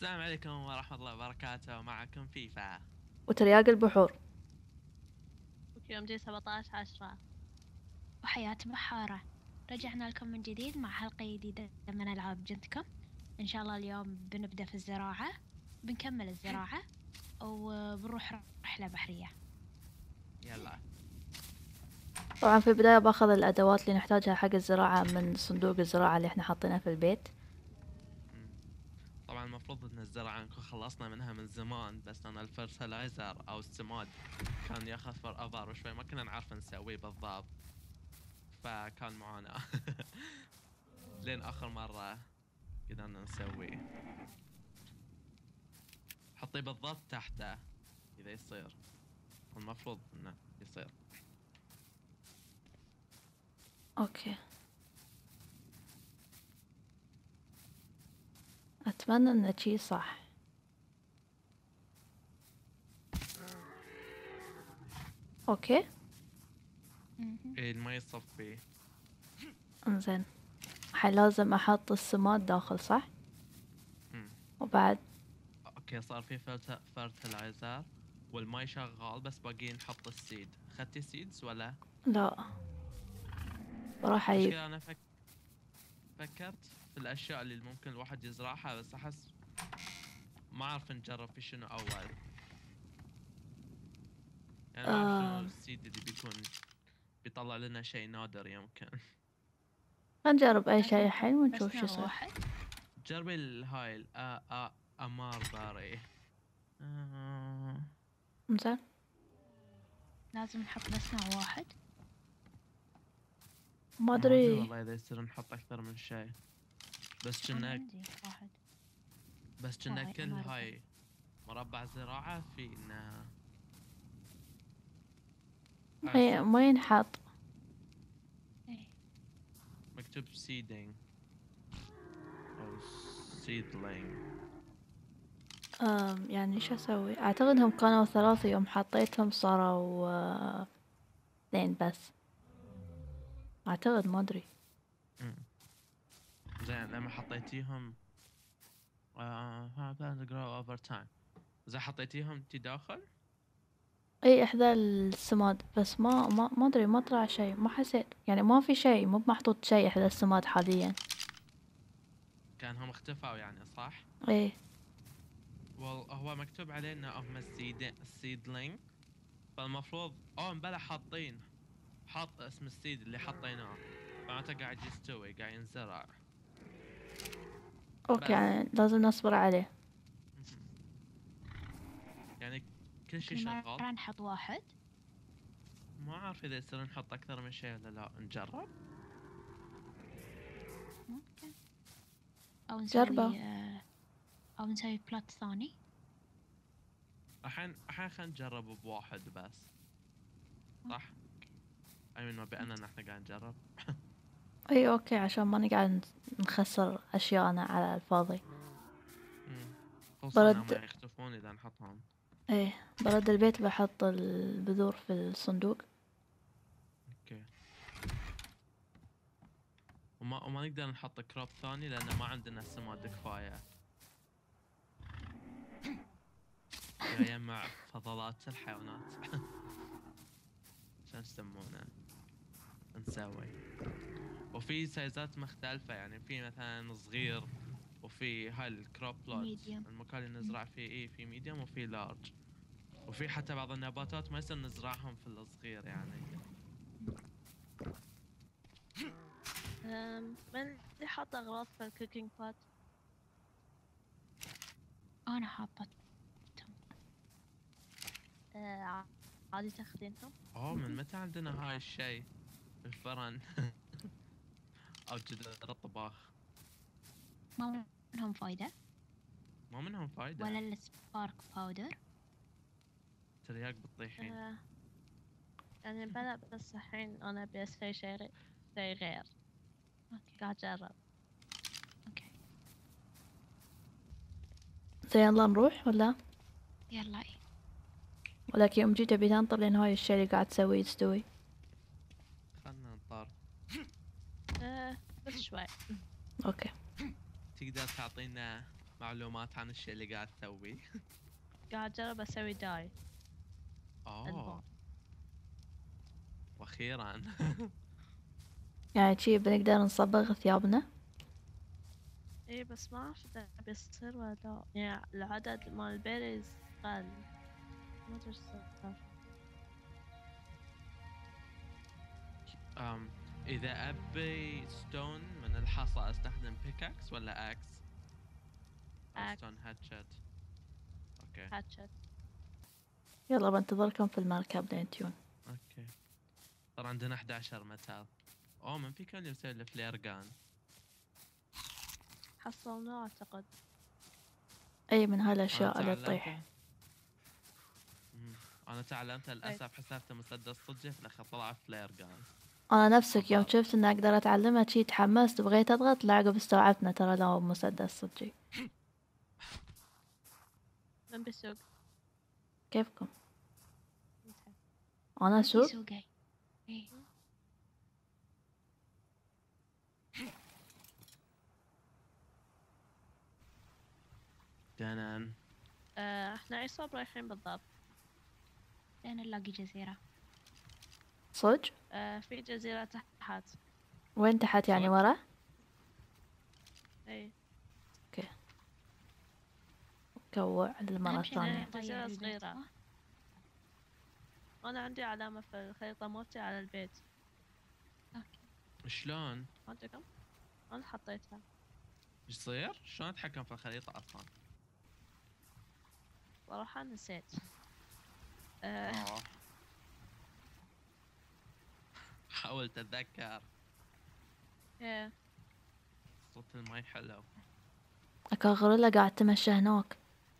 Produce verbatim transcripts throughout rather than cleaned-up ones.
السلام عليكم ورحمة الله وبركاته، معكم فيفا وترياق البحور. يوم جي سبعة عشر عشرة. وحياة بحارة، رجعنا لكم من جديد مع حلقة جديدة من ألعاب جنتكم. إن شاء الله اليوم بنبدأ في الزراعة، بنكمل الزراعة وبنروح رحلة بحرية. يلا. طبعا في البداية باخذ الأدوات اللي نحتاجها حق الزراعة من صندوق الزراعة اللي احنا حاطينه في البيت. مم. طبعا المفروض ان الزراعة نكون خلصنا منها من زمان، بس انا الفرتلايزر او السماد كان ياخذ فور ايفر وشوي ما كنا نعرف نسويه بالضبط، فكان معانا لين اخر مرة قدرنا نسويه. حطيه بالضبط تحته اذا يصير، المفروض انه يصير. اوكي، أتمنى إن شي صح. اوكي ايه المي يصفي. انزين، الحين لازم أحط السماد داخل صح؟ مم. وبعد اوكي صار في فرتلايزر والماي شغال، بس باقي نحط السيد. اخذتي سيدز ولا؟ لا، بروح أجيب. مشكلة انا فك... فكرت في الاشياء اللي ممكن الواحد يزرعها، بس احس ما اعرف نجرب في شنو اول. يعني ما اعرف شنو آه. السيد اللي بيكون بيطلع لنا شيء نادر يمكن. نجرب أي شيء الحين ونشوف بس شو يصير. واحد. جربي الهاي ال آ آ امار باري. آه. انزين، لازم نحط بس نوع واحد. ما ما ادري أدري. والله اذا يصير نحط اكثر من شيء، بس أنا كنا عندي واحد. بس كنا هاي كل أمار هاي مربع زراعة فينا. ما ما ينحط. إيه. مكتوب seeding أو seedling. آم يعني شو أسوي؟ أعتقدهم كانوا ثلاثة، يوم حطيتهم صاروا آه، اثنين بس. أعتقد، ما أدري. امم زين لما حطيتيهم آه plants grow over time. إذا حطيتيهم تي داخل؟ اي احدى السماد، بس ما ما ما ادري، ما طلع شيء، ما حسيت يعني ما في شيء، مو محطوط شيء احدى السماد حاليا. كانهم اختفوا يعني صح؟ ايه. well هو مكتوب عليه إنه هم السيد seedling، فالمفروض أوه مبلا حاطين حاط اسم السيد اللي حطيناه، معناته قاعد يستوي قاعد ينزرع. اوكي، بس يعني لازم نصبر عليه. مهم. يعني كل شيء كل شغال. مرة نحط واحد. ما اعرف اذا يصير نحط اكثر من شيء ولا لا، نجرب. ممكن. أو جربه. نسوي آه، أو نسوي بلوت ثاني. الحين الحين خلينا نجرب بواحد بس، صح؟ اي من بأننا نحن قاعد نجرب. اي اوكي، عشان ما نقعد نخسر اشياءنا على الفاضي. امم خصوصا انهم برد. يختفون اذا نحطهم. ايه، برد البيت بحط البذور في الصندوق. اوكي. وما وما نقدر نحط كروب ثاني لان ما عندنا سماد كفايه. يجمع فضلات الحيوانات. شو يسمونه نسوي. وفي سايزات مختلفة، يعني في مثلا صغير، وفي هاي الكروب بلوت Medium. المكان اللي نزرع فيه ايه، في ميديوم وفي لارج، وفي حتى بعض النباتات ما يصير نزرعهم في الصغير يعني. أم، من اللي حاط أغراض في الكوكينج بوت؟ أنا حاطة. أه، عادي تاخذينهم؟ اوه من متى عندنا هاي الشيء الفرن؟ او جدر الطباخ. ما منهم فايدة ما منهم فايدة. ولا السبارك باودر. ترياق بتطيحين. أه، يعني بلا، بس الحين أنا أبي أسوي شيء غير شيء غير أوكي. قاعد أجرب. أوكي زين، يلا نروح ولا يلا. إيه. ولكن يوم جيت ابي تنطر لين هاي الشيء اللي قاعد تسويه يستوي. خلنا نطار. أه، بس شوي. اوكي. تقدر تعطينا معلومات عن الشيء اللي قاعد تسويه؟ قاعد أجرب أسوي داي. اوه ألوان. واخيرا. يعني شي بنقدر نصبغ ثيابنا؟ إيه بس ما أعرف إذا بيصير ولا لا، يعني العدد مال البيريز قل. ما أدري إيش صار. أم اذا ابي ستون من الحصى استخدم بيكاكس ولا اكس؟ او أك- ستون هاتشت. اوكي هاتشت. يلا بنتظركم في المركب لين تجون. اوكي. صار عندنا احد عشر متر. اوه من في كان يسوي الفلير جان. حصلناه أعتقد. اي من انا هالاشياء اللي تعلمت تطيح. مم. انا تعلمت للاسف حسبته مسدس صجي في الاخير طلع فلير جان. انا نفسك يوم أبار. شفت اني اقدر اتعلمها شي تحمست وبغيت اضغط، لا عقب استوعبت إنه ترى لا هو مسدس صجي. من بيسوق؟ كيفكم؟ أنت. انا في اسوق؟ سوقي. إيه. دنان. آه، إحنا أي صوب رايحين بالضبط؟ لين نلاقي جزيرة. صج؟ آه، في جزيرة تحت. وين تحت يعني صج؟ ورا؟ إيه. كوع للمرة أهم شي إنه الثانية. نضيع جزيرة البيت، صغيرة. صح؟ أنا عندي علامة في الخريطة مالتي على البيت. أوكي. شلون؟ عندكم؟ أنا حطيتها. ايش يصير؟ شلون اتحكم في الخريطة اصلا؟ صراحة نسيت. آه، آه. حاولت اتذكر. إيه. صوت الماي حلو. اكا غوريلا قاعد تمشى هناك.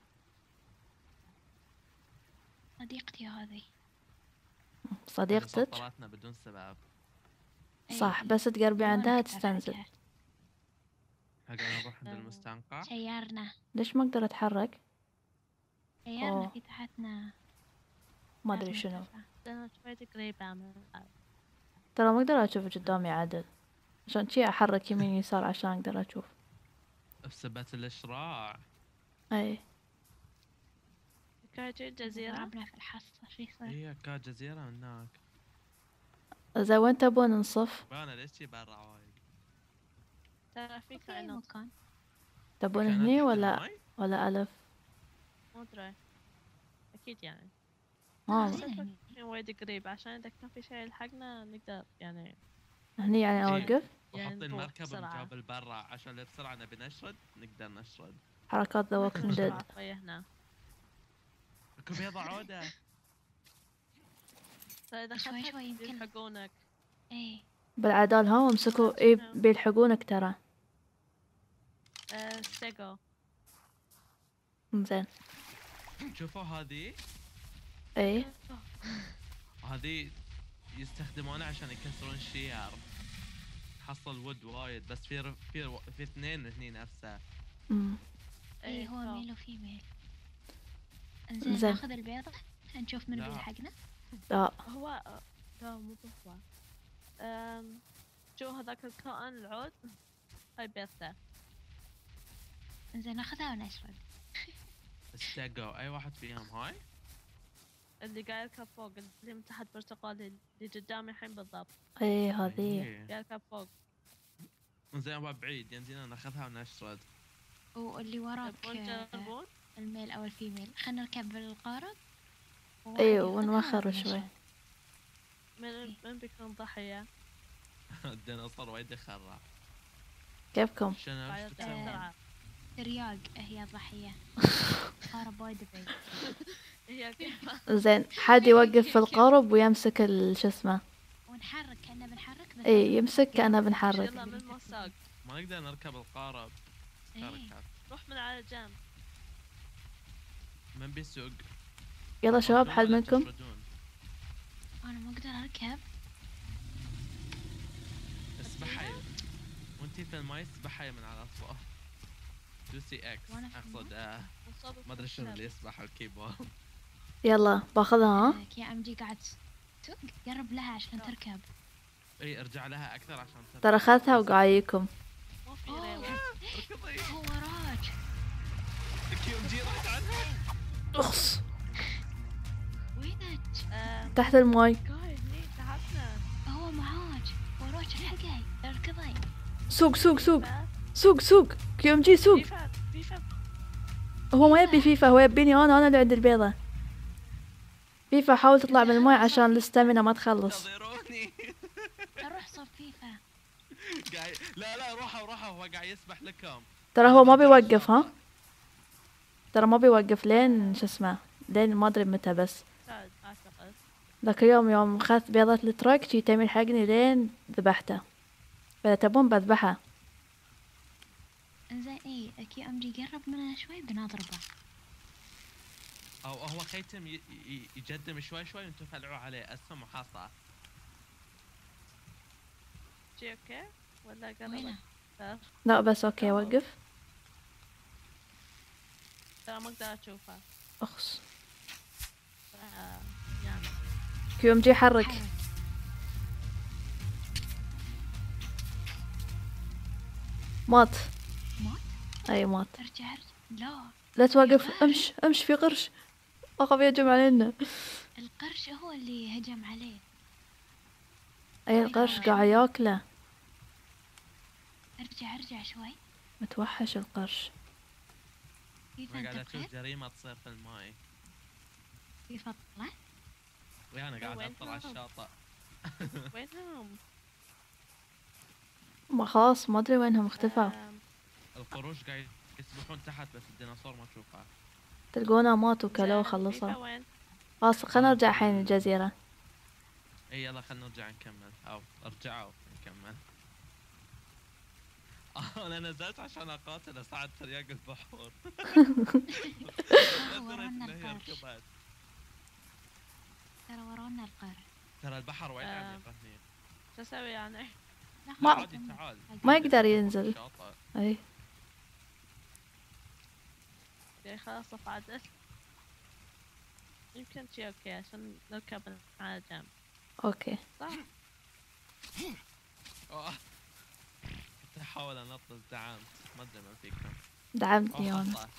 صديقتي هذه. صديقتك؟ سطرتنا بدون سبب. إيه. صح بس تقربي وأنا عندها كنت تستنزل. أضحكها. هقدر نروح عند آه. المستنقع. سيارنا. ليش ما اقدر اتحرك؟ سيارنا أوه. في تحتنا. ما ادري لازم شنو. نرتفع. لأنه شوي قريبة من الأرض. ترى ما اقدر اشوف قدامي عدل، عشان شي احرك يمين يسار عشان اقدر اشوف. بسبة الاشراع. اي كايتي الجزيرة. ضربنا في الحصة شو يصير؟ هي كانت جزيرة من هناك. زين وين تبون نصف؟ انا ليش شي برا وايد؟ ترى في في أي كائنات. مكان. تبون كانت هني تحت ولا الماي؟ ولا الف؟ ما أدري. أكيد يعني. اه زين هني. الحين وايد قريب عشان إذا كان في شيء يلحقنا نقدر يعني. هني يعني إيه. اوقف. يعني وحط نروح المركب بسرعة. مجابل برا عشان لو بسرعة نبي نشرد نقدر نشرد. حركات ذا ووكينج ديد. بسرعة شوية هنا. اكو بيضة عودة. فإذا شوي خفت شوي يمكن. يلحقونك. ايه. بالعدال هم امسكوا اي بيلحقونك ترى. آه، ستيجو. زين شوفوا هذه اي هذه يستخدمونها عشان يكسرون شير. حصل وود وايد بس في ر- في ر- في اثنين هني نفسه. أمم. ايه هو فا- ميل وفيميل. انزين زين. ناخذ البيضة نشوف من لا. بيلحقنا. لا هو آه، لا مو هو. أم، شو هذاك الكائن العود؟ هاي بيضته. انزين ناخذها ونشرب. استقوا اي واحد فيهم هاي. اللي قاعد يركب فوق، اللي من تحت برتقالي اللي قدامي الحين بالضبط. اي هذه إيه. قاعد يركب فوق. زين هو بعيد ينزلنا ناخذها ونشرد. واللي وراك تبون آه، تجربون؟ الميل او الفيميل. خلينا نركب بالقارب. وواحد اي ياخذها ونوخر ونشرب. شوي. من من بيكون ضحية؟ الديناصور وايد يخرع. كيفكم؟ شنو قاعد ايش يركب تسوي؟ بسرعة. ترياق هي الضحية. قارب وايد بعيد. هي كيف؟ زين حد يوقف في القرب ويمسك ال- شو اسمه. ونحرك كأننا بنحرك بس. اي يمسك كأنه بنحرك. يلا من ما ساق. ما نقدر نركب القارب. إيه. تركب. روح من على جنب. من بيسوق؟ يلا شباب تركبون حد ولا منكم؟ تشردون؟ انا ما اقدر اركب. اسبحي وانتي في الماي اسبحي من على الفوق. دوسي اكس وأنا في اقصد آه مصاب ما ادري شنو بالكسر. اللي يسبح على الكيبورد. يلا باخذها ها. لك يا ام جي قاعد تسوق. قرب لها عشان لا. تركب. اي ارجع لها اكثر عشان تركب. ترى اخذتها وقاعد يجيكم. ما في أوه. ريوة. اركضي. هو وراك. كيو ام جي راحت عنها. اخس وينك؟ آم، تحت الماي. كاي هني تحتنا. هو معاك وراك الحقي اركضي. سوق سوق سوق فيفا سوق سوق كيو ام جي سوق. فيفا فيفا هو ما يبي فيفا، هو يبيني انا انا اللي عند البيضة. فيفا حاول تطلع من الماي عشان الاستامينا ما تخلص. انتظروني. اروح صوب فيفا. قاعد لا لا روحوا روحوا، هو قاعد يسبح لكم. ترى هو ما أنا برجع بيوقف ها، الشاطئ. ترى ما بيوقف لين شو اسمه، لين ما ادري متى. بس سعد اعتقد. ذاك اليوم يوم اخذت بيضة التراك شي تم يلحقني لين ذبحته، فاذا تبون بذبحه. انزين اي كيو ام جي قرب مننا شوي بنضربه. او هو خيتم ي- ي- يقدم شوي شوي وانتم فلعوا عليه اسهم وحصى. جي اوكي ولا وينه؟ قربت؟ لا بس اوكي وقف. ترى ما اقدر اشوفه. اخس آه، يعني كيو ام جي حرك. حرك. مات. مات؟ اي مات. ارجع ارجع. لا لا توقف، امش امش في قرش اخاف يهجم علينا. القرش هو اللي هجم عليه. اي القرش قاعد ياكله، ارجع ارجع شوي. متوحش القرش. فيفا انا انت قاعد اشوف بخير؟ جريمه تصير في الماي، فيفا طلع؟ وانا قاعد وين اطلع على هم؟ الشاطئ. وينهم؟ ما خلاص ما ادري وينهم اختفوا. آم، القروش قاعد يسبحون تحت بس الديناصور ما تشوفها. تلقونا ماتوا كلوا زين، خلصوا. فيفا وين؟ خلاص خلنا نرجع الحين الجزيرة. اي يلا خلينا نرجع نكمل، او ارجعوا نكمل. آه، انا نزلت عشان اقاتل اساعد ترياق البحور. آه، ورانا إن هي القرش. ركضت. ترى ورانا القرش. ترى البحر وايد آه. عميق هني. شو اسوي يعني؟ لا ما- خلاص عادي كمل. تعال. ما يقدر ينزل. الشاطئ. اي يعني خلاص افعدل. يمكن شي اوكي عشان نركب على جنب. اوكي. صح؟ آه. كنت احاول انط دعمت، ما ادري من فيكم. دعمتني أوه، انا. حصى.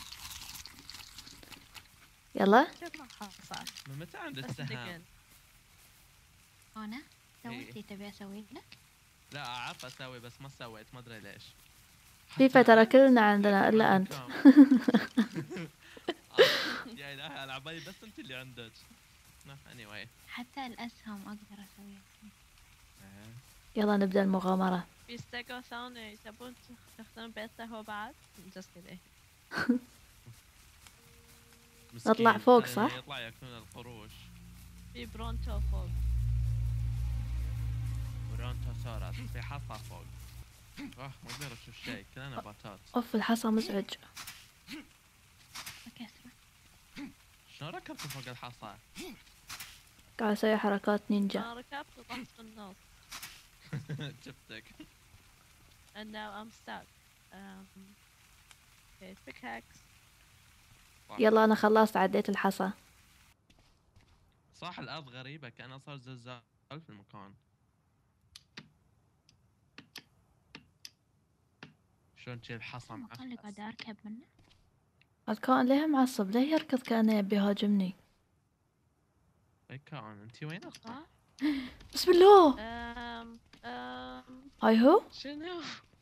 يلا كيف ما حصل؟ من متى عندك بس سهم؟ دقن. انا إيه. سويت اللي تبي اسوي لك. لا اعرف اسوي بس ما سويت، ما ادري ليش. فيفا حتى ترى أنت كلنا عندنا الا انت. عندكم. آه، يا الهي على عبالي بس انت اللي عندك. اني واي حتى الاسهم اقدر اسويها. يلا نبدا المغامرة. في ستيغوثوني تبون تستخدمون بيته هو بعد؟ just kidding. نطلع فوق، صح؟ يطلع ياكلون القروش. في برونتو فوق. برونتوسورس في حصى فوق. اه ما اقدر اشوف شيء، كلنا نباتات. اوف الحصى مزعج. بكسره. شلون ركبت فوق الحصى؟ قاعد اسوي حركات نينجا. انا ركبت وطحت في النص. شفتك. and now I'm stuck. Um, okay, pickaxe. يلا انا خلصت عديت الحصى. صح الارض غريبة كأنها صار زلزال في المكان. شلون تشيل الحصى المكان اللي معفس؟ قاعدة اركب منه. عاد كان ليه معصب، ليه يركض كأنه يبي يهاجمني؟ اي كان انتي وين اصلا؟ صح؟ بسم الله. Um, um, هاي هو شنو؟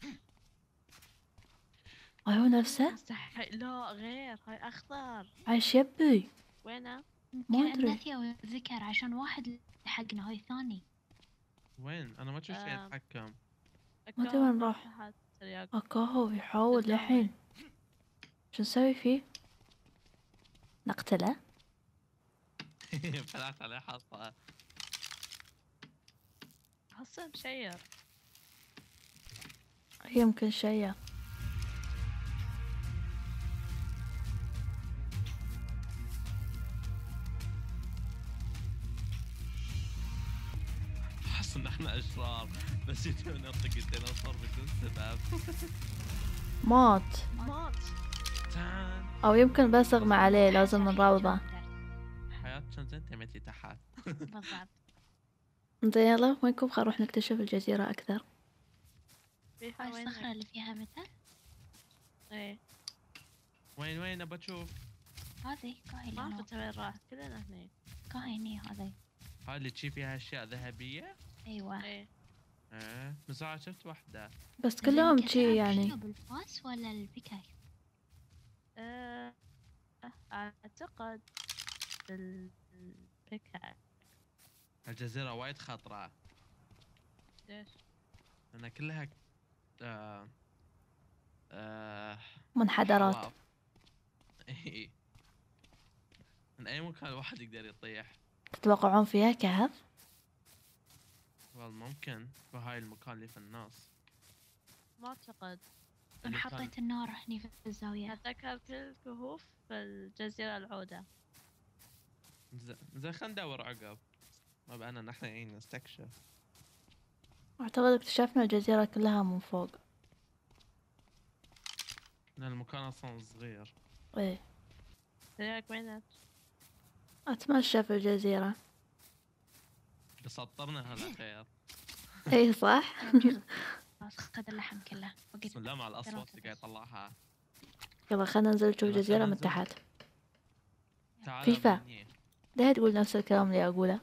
هاي هو نفسه مستحيل. لا غير، هاي اخضر. عايش يبي. وينه؟ ما يمكن أدري. نثيا وذكر عشان واحد لحقنا هاي ثاني. وين؟ انا ما اشوف شيء آم. يتحكم. ما أدري وين راح. تحت ترياق. اكاهو يحاول قدامي. الحين. شو نسوي فيه؟ نقتله؟ فلات عليه حصى. حسه مشير. يمكن شيء. احس ان احنا اشرار بس يجي نطق الديناصور بدون سبب. مات. مات. تعال. او يمكن بس اغمى عليه لازم نراوضه. حياة كان زين تمتي تحت. بالضبط. زين يلا وينكم؟ خل نروح نكتشف الجزيرة اكثر. فيها هاي وين؟ الصخرة اللي فيها مثل. ايه. وين وين ابى اشوف. هذه كاهي ما لأنه عرفت وين راح، كلنا هني. كاهي هني هذه. هاي اللي تشي فيها اشياء ذهبيه. ايوه. ايه ايه من ساعة شفت واحدة. بس زين كلهم كنت شي تلعب يعني. شنو بالفاس ولا البيكاي؟ آه، اعتقد بالبيكاك. الجزيرة وايد خطرة. ليش؟ لأنها كلها آه آه منحدرات. حواف. إيه. من أي مكان الواحد يقدر يطيح. تتوقعون فيها كهف؟ والله ممكن بهاي المكان اللي في الناس. ما اعتقد. انا اللي كان- حطيت النار هني في الزاوية. اتذكر كل الكهوف في الجزيرة العودة. ز- زين خلينا ندور عقب. ما بقى نحن جايين نستكشف. اعتقد اكتشفنا الجزيرة كلها من فوق. لأن المكان أصلا صغير. ايه طريقك وينك؟ اتمشى في الجزيرة. بسطرنا هلا خير. ايه صح. خلاص خذ اللحم كله. وقت بسم الله مع الأصوات اللي قاعد بس. يطلعها. يلا خلنا ننزل نشوف يلا الجزيرة خلنا من ننزل. تحت. تعال فيفا. مني. ليه تقول نفس الكلام اللي اقوله؟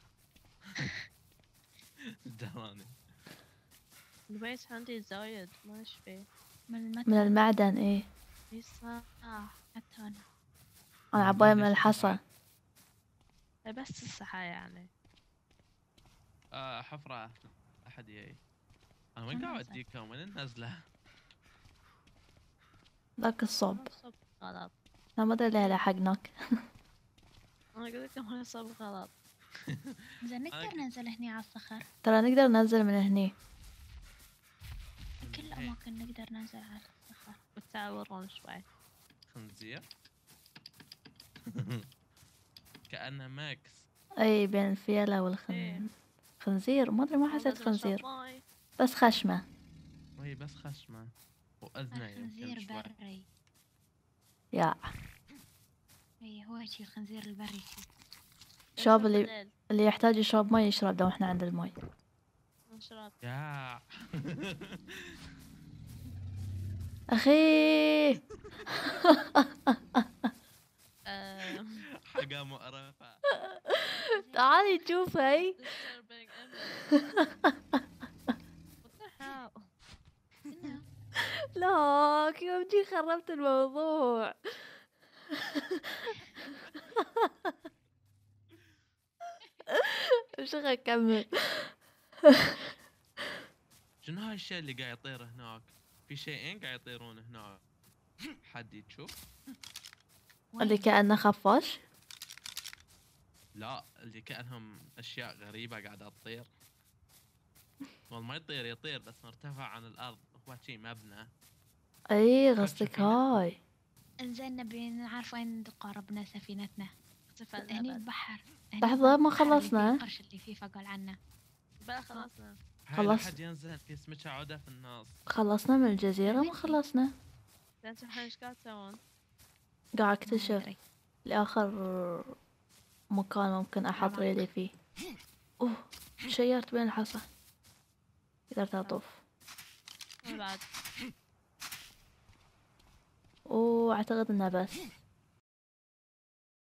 دراني. الويت عندي زايد، ما ايش فيه. من من المتن. المعدن ايه. اي صح. حتى انا. انا عبالي من ليش الحصى. بعد؟ إيه بس الصحة يعني. آه حفرة. أحد جاي. أنا وين أنا قاعد نازل. أوديكم؟ وين النزلة؟ ذاك الصوب. أنا صب غلط. انا ما ادري ليه لحقناك. انا قلت لكم انا صب غلط. زين نقدر أنا- ننزل هني على الصخر. ترى نقدر ننزل من هني. كل إيه. الأماكن نقدر ننزل على الصخر. متعورون شوي. خنزير. كأنه ماكس. اي بين الفيلة إيه. والخن خنزير. ما ادري ما حسيت لازم أشرب خنزير ماي. بس خشمة. وهي بس خشمة. وأذنه الخنزير يمكن شوي. بري. يا اي هو شي الخنزير البري شي. شاب نشرب اللي بالليل. اللي يحتاج يشرب مي يشرب لو احنا عند المي. نشرب. يا اخي آه، حاجة مقرفة. تعالي تشوفي. disturbing image. What the hell؟ إنه لا كيف جي خربت الموضوع. مش اكمل. شنو هاي الشيء اللي قاعد يطير هناك؟ في شيئين قاعد يطيرون هناك. حد يشوف؟ اللي وين؟ كأنه خفاش. لا اللي كأنهم أشياء غريبة قاعدة تطير. والله ما يطير يطير بس مرتفع عن الأرض. هو شي مبنى. اي قصدك هاي. انزين نبي نعرف وين قربنا سفينتنا. اختفى هني الأبد. البحر. هني لحظة ما البحر اللي فيه خلصنا. القرش اللي فيفا قال عنه. بلا خلصنا. هاي خلص. حد ينزل في سمكة عودة في النص. خلصنا من الجزيرة ما خلصنا. انتوا الحين ايش قاعد تسوون؟ قاعد ما اكتشف أدري. لآخر مكان ممكن احط عراق. ريلي فيه. اوه تشيرت بين الحصى. قدرت اطوف. أنا بعد. اوه اعتقد انه بس.